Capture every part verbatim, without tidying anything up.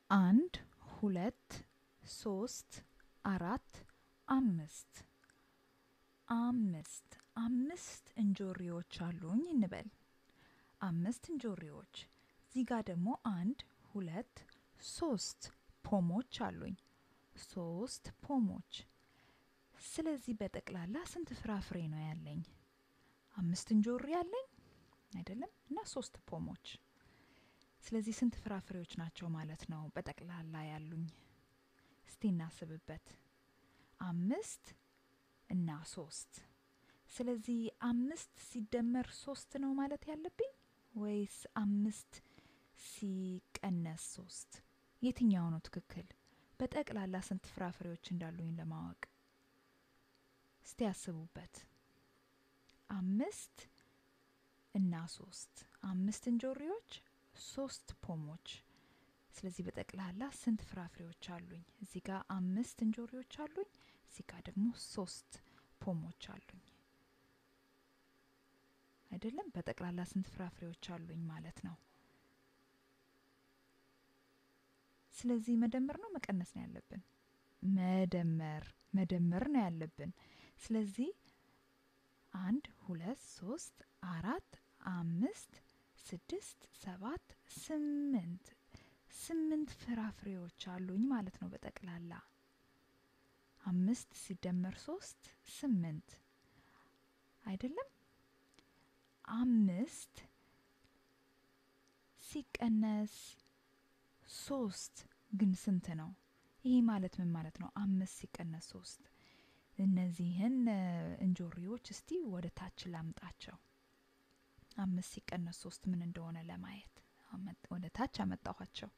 አንድ ሁለት ሶስት አራት አምስት አምስት አምስት እንጆሪዎች አሉኝ እንበል አምስት እንጆሪዎች እዚህ ጋር ደግሞ አንድ ሁለት ሶስት ፖሞች አሉኝ ሶስት ፖሞች ስለዚህ በጠቅላላ ስንት ፍራፍሬ ነው ያለኝ አምስት እንጆሪ ያለኝ አይደለም እና ሶስት ፖሞች ስለዚህ ስንት ፍራፍሬዎች ናቸው ማለት ነው በጠቅላላ ያሉኝ እስቲ እናስብበት አምስት እና ሶስት ስለዚህ አምስት ሲደመር ሶስት ነው ማለት ያለብኝ ወይስ አምስት ሲቀነስ ሶስት የትኛው ነው ትክክል በጠቅላላ ስንት ፍራፍሬዎች እንዳሉኝ ለማወቅ እስቲ ያስቡበት አምስት እና ሶስት አምስት እንጆሪዎች ሶስት ፖሞች ስለዚህ በጠቅላላ ስንት ፍራፍሬዎች አሉኝ እዚህ ጋር አምስት እንጆሪዎች አሉኝ እዚህ ጋር ደግሞ ሶስት ፖሞች አሉኝ አይደለም በጠቅላላ ስንት ፍራፍሬዎች አሉኝ ማለት ነው ስለዚህ መደመር ነው መቀነስ ነው ያለብን መደመር መደመር ነው ያለብን ስለዚህ አንድ ሁለት ሶስት አራት አምስት ስድስት ሰባት ስምንት ስምንት ፍራፍሬዎች አሉኝ ማለት ነው በጠቅላላ አምስት ሲደመር ሶስት ስምንት አይደለም አምስት ሲቀነስ ሶስት ግን ስንት ነው ይሄ ማለት ምን ማለት ነው አምስት ሲቀነስ ሶስት እነዚህን እንጆሪዎች እስቲ ወደ ታች ላምጣቸው አምስት ሲቀነስ ሶስት ምን እንደሆነ ለማየት ወደ ታች አመጣኋቸው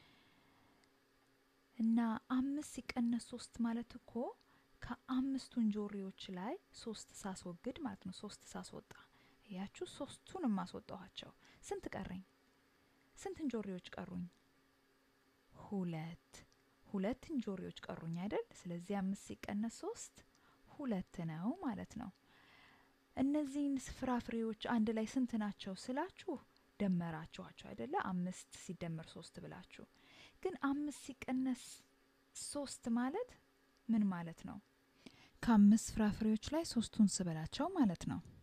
እና አምስት ሲቀነስ ሶስት ማለት እኮ ከአምስቱ እንጆሪዎች ላይ ሶስት ሳስወግድ ማለት ነው ሶስት ሳስወጣ ያችሁ ሶስቱንም ማስወጣኋቸው ስንት ቀረኝ ስንት እንጆሪዎች ቀሩኝ ሁለት ሁለት እንጆሪዎች ቀሩኝ አይደል ስለዚህ አምስት ሲቀነስ ሶስት ሁለት ነው ማለት ነው እነዚህን ፍራፍሬዎች አንድ ላይ ስንት ናቸው ስላችሁ ደመራችኋቸው አይደለ አምስት ሲደመር ሶስት ብላችሁ ግን አምስት ሲቀነስ ሶስት ማለት ምን ማለት ነው ከአምስት ፍራፍሬዎች ላይ ሶስቱን ስበላቸው ማለት ነው